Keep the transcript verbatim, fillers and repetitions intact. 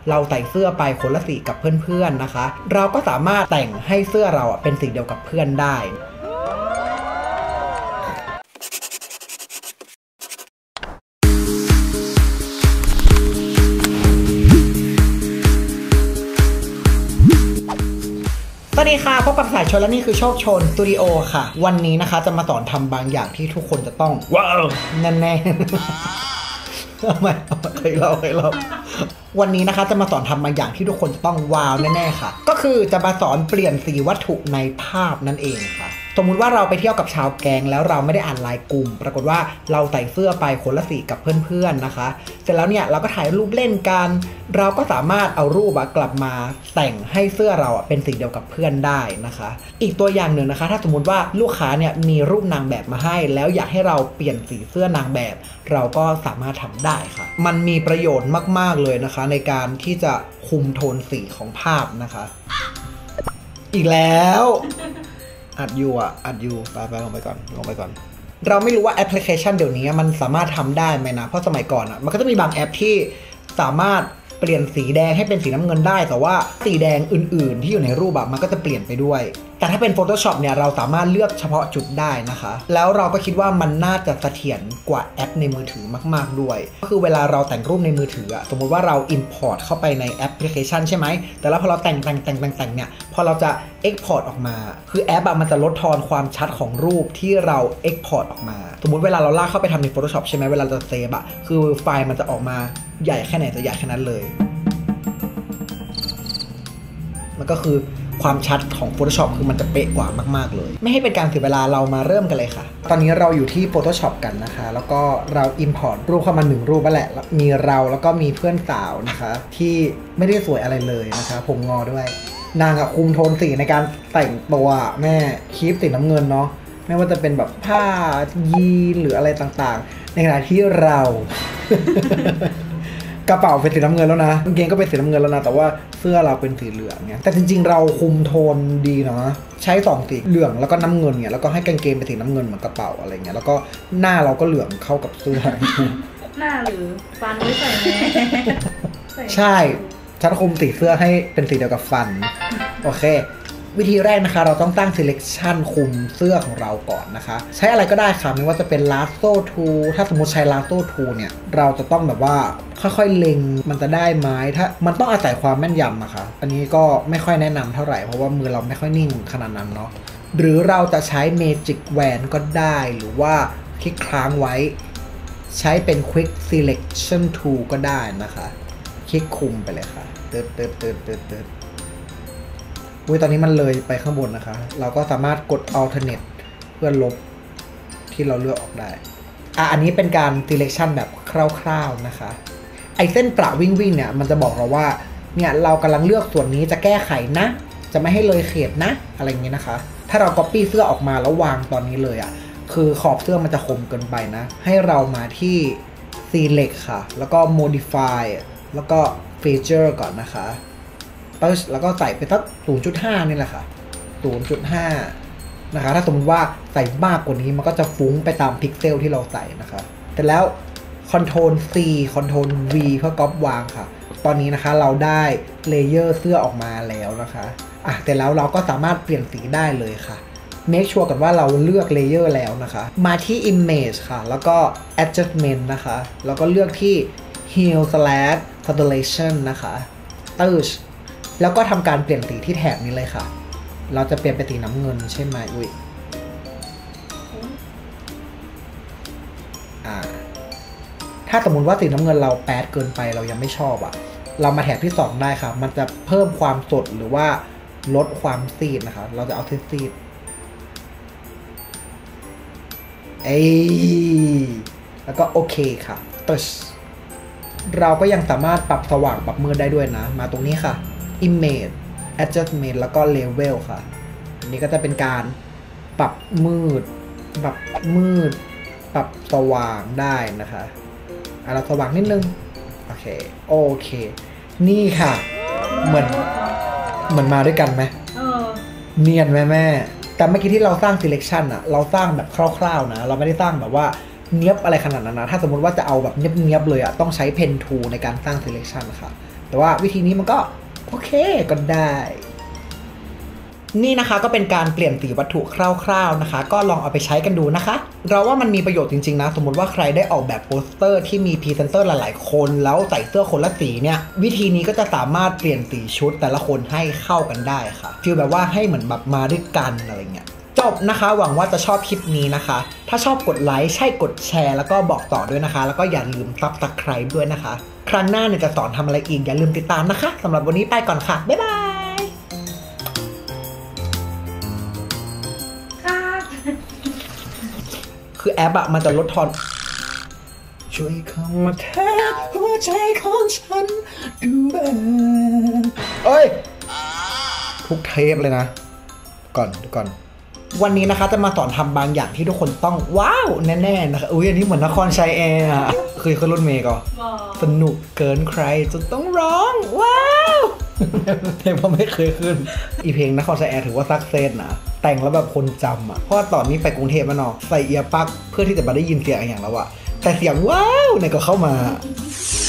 เราใส่เสื้อไปคนละสีกับเพื่อนๆนะคะเราก็สามารถแต่งให้เสื้อเราเป็นสีเดียวกับเพื่อนได้สวัสดีค่ะพบกับสายชนและนี่คือโชคชนสตูดิโอค่ะวันนี้นะคะจะมาสอนทำบางอย่างที่ทุกคนจะต้องว้าวแน่ๆทำไมเคยเล่าเคยเล่าวันนี้นะคะจะมาสอนทำบางอย่างที่ทุกคนจะต้องว้าวแน่ๆค่ะก็คือจะมาสอนเปลี่ยนสีวัตถุในภาพนั่นเองค่ะสมมุติว่าเราไปเที่ยวกับชาวแก๊งแล้วเราไม่ได้อ่านไลน์กลุ่มปรากฏว่าเราใส่เสื้อไปคนละสีกับเพื่อนๆนะคะเสร็จแล้วเนี่ยเราก็ถ่ายรูปเล่นกันเราก็สามารถเอารูปกลับมาแต่งให้เสื้อเราเป็นสีเดียวกับเพื่อนได้นะคะอีกตัวอย่างหนึ่งนะคะถ้าสมมติว่าลูกค้าเนี่ยมีรูปนางแบบมาให้แล้วอยากให้เราเปลี่ยนสีเสื้อนางแบบเราก็สามารถทำได้ค่ะมันมีประโยชน์มากๆเลยนะคะในการที่จะคุมโทนสีของภาพนะคะอีกแล้วอัดอยู่อ่ะอัดอยู่ไปไปลงไปก่อนลงไปก่อนเราไม่รู้ว่าแอปพลิเคชันเดี๋ยวนี้มันสามารถทำได้ไหมนะเพราะสมัยก่อนอ่ะมันก็จะมีบางแอปที่สามารถเปลี่ยนสีแดงให้เป็นสีน้ำเงินได้แต่ว่าสีแดงอื่นๆที่อยู่ในรูปแบบมันก็จะเปลี่ยนไปด้วยแต่ถ้าเป็น Photoshop เนี่ยเราสามารถเลือกเฉพาะจุดได้นะคะแล้วเราก็คิดว่ามันน่าจะเสถียรกว่าแอปในมือถือมากๆด้วยก็คือเวลาเราแต่งรูปในมือถือสมมุติว่าเรา Import เข้าไปในแอปพลิเคชันใช่ไหมแต่แล้วพอเราแต่งแต่งแต่งแต่งแต่งเนี่ยพอเราจะ Export ออกมาคือแอปมันจะลดทอนความชัดของรูปที่เรา Export ออกมาสมมุติเวลาเราลากเข้าไปทำใน Photoshop ใช่ไหมเวลาเราเซฟอะคือไฟล์มันจะออกมาใหญ่แค่ไหนจะใหญ่แค่นั้นเลยมันก็คือความชัดของ Photoshop คือมันจะเป๊ะกว่ามากๆเลยไม่ให้เป็นการเสียเวลาเรามาเริ่มกันเลยค่ะตอนนี้เราอยู่ที่ Photoshop กันนะคะแล้วก็เรา Import รูปเข้ามาหนึ่งรูปแล้วแหละมีเราแล้วก็มีเพื่อนสาวนะคะที่ไม่ได้สวยอะไรเลยนะคะผมงอด้วยนางอะคุมโทนสีในการแต่งตัวแม่คีปสีน้ำเงินเนาะไม่ว่าจะเป็นแบบผ้ายีนหรืออะไรต่างๆในขณะที่เรา กระเป๋าเป็นสีน้ำเงินแล้วนะกางเกงก็เป็นสีน้ำเงินแล้วนะแต่ว่าเสื้อเราเป็นสีเหลืองเนี่ยแต่จริงๆเราคุมโทนดีเนาะใช้สองสีเหลืองแล้วก็น้ำเงินเนี่ยแล้วก็ให้กางเกงเป็นสีน้ำเงินเหมือนกระเป๋าอะไรเงี้ยแล้วก็หน้าเราก็เหลืองเข้ากับเสื้อหน้าหรือฟันไม่ใส่แน่ใช่ฉันคุมสีเสื้อให้เป็นสีเดียวกับฟันโอเควิธีแรกนะคะเราต้องตั้ง selection คุมเสื้อของเราก่อนนะคะใช้อะไรก็ได้ค่ะไม่ว่าจะเป็น lasso tool ถ้าสมมติใช้ lasso tool เนี่ยเราจะต้องแบบว่าค่อยๆเล็งมันจะได้ไหมถ้ามันต้องอาศัยความแม่นยำอะค่ะอันนี้ก็ไม่ค่อยแนะนำเท่าไหร่เพราะว่ามือเราไม่ค่อยนิ่งขนาดนั้นเนาะหรือเราจะใช้ magic wand ก็ได้หรือว่าคลิกค้างไว้ใช้เป็น quick selection tool ก็ได้นะคะคลิกคุมไปเลยค่ะเติร์ดเติร์ดเติร์ดเติร์ดเติร์ดอุ้ยตอนนี้มันเลยไปข้างบนนะคะเราก็สามารถกด alternate เพื่อลบที่เราเลือกออกได้อ่ะอันนี้เป็นการ selection แบบคร่าวๆนะคะไอเส้นประวิ่งวิ่งเนี่ยมันจะบอกเราว่าเนี่ยเรากำลังเลือกส่วนนี้จะแก้ไขนะจะไม่ให้เลยเขตนะอะไรอย่างนี้นะคะถ้าเรา copy เสื้อออกมาแล้ววางตอนนี้เลยอ่ะคือขอบเสื้อมันจะคมเกินไปนะให้เรามาที่ select ค่ะแล้วก็ modify แล้วก็ feature ก่อนนะคะแล้วก็ใส่ไปสัก ศูนย์จุดห้า นี่แหละค่ะ ศูนย์จุดห้า นะคะถ้าสมมติว่าใส่มากกว่านี้มันก็จะฟุ้งไปตามพิกเซลที่เราใส่นะคะแต่แล้ว Ctrl C Ctrl V เพื่อก๊อปวางค่ะตอนนี้นะคะเราได้เลเยอร์เสื้อออกมาแล้วนะคะอ่ะแต่แล้วเราก็สามารถเปลี่ยนสีได้เลยค่ะ Make sure กันว่าเราเลือกเลเยอร์แล้วนะคะมาที่ Image ค่ะแล้วก็ Adjustment นะคะแล้วก็เลือกที่ Heal slash Saturation นะคะTouchแล้วก็ทำการเปลี่ยนสีที่แถบนี้เลยค่ะเราจะเปลี่ยนเป็นสีน้ำเงินใช่ไหมอุ้ยอ่าถ้าสมมุติว่าสีน้ำเงินเราแป๊ดเกินไปเรายังไม่ชอบอ่ะเรามาแถบที่สองได้ค่ะมันจะเพิ่มความสดหรือว่าลดความซีดนะคะเราจะเอาซีดเอ้ยแล้วก็โอเคค่ะตึชเราก็ยังสามารถปรับสว่างปรับมืดได้ด้วยนะมาตรงนี้ค่ะImage Adjustment แล้วก็ Level ค่ะอันนี้ก็จะเป็นการปรับมืดปรับมืดปรับสว่างได้นะคะอ่ะเราสว่างนิดนึงโอเคโอเคนี่ค่ะเหมือนเหมือนมาด้วยกันไหมเนียนไหมแม่แต่เมื่อกี้ที่เราสร้าง selection อะเราสร้างแบบคร่าวๆนะเราไม่ได้สร้างแบบว่าเนียบอะไรขนาดนั้นนะถ้าสมมติว่าจะเอาแบบเนียบๆเลยอะต้องใช้ pen tool ในการสร้าง selection ค่ะแต่ว่าวิธีนี้มันก็โอเคก็ได้นี่นะคะก็เป็นการเปลี่ยนสีวัตถุคร่าวๆนะคะก็ลองเอาไปใช้กันดูนะคะเราว่ามันมีประโยชน์จริงๆนะสมมุติว่าใครได้ออกแบบโปสเตอร์ที่มีพรีเซนเตอร์หลายๆคนแล้วใส่เสื้อคนละสีเนี่ยวิธีนี้ก็จะสามารถเปลี่ยนสีชุดแต่ละคนให้เข้ากันได้ค่ะฟีลแบบว่าให้เหมือนแบบมาด้วยกันอะไรเงี้ยจบนะคะหวังว่าจะชอบคลิปนี้นะคะถ้าชอบกดไลค์ใช่กดแชร์แล้วก็บอกต่อด้วยนะคะแล้วก็อย่าลืมซับสไครบ์ด้วยนะคะครั้งหน้าเนี่ยจะสอนทำอะไรอีกอย่าลืมติดตามนะคะสำหรับวันนี้ไปก่อนค่ะบ๊ายบายคือแอปอะมันจะลดทอนช่วยเข้ามาแทบหัวใจของฉันดูบ้างเอ้ยทุกเทปเลยนะก่อนก่อนวันนี้นะคะจะมาสอนทำบางอย่างที่ทุกคนต้องว้าวแน่ๆนะคะอุ้ยอันนี้เหมือนนครชัยแอร์อะเคยขึ้นรถเมล์ก่อนสนุกเกินใครจนต้องร้องว้าวเพลงผมไม่เคยขึ้นอีเพลงนครชัยแอร์ถือว่าซักเซสนะแต่งแล้วแบบคนจำอ่ะเพราะว่าตอนนี้ไปกรุงเทพมาเนาะใส่เอียร์ปลั๊กเพื่อที่จะมาได้ยินเสียงอย่างแล้วอะแต่เสียงว้าวเนี่ยก็เข้ามา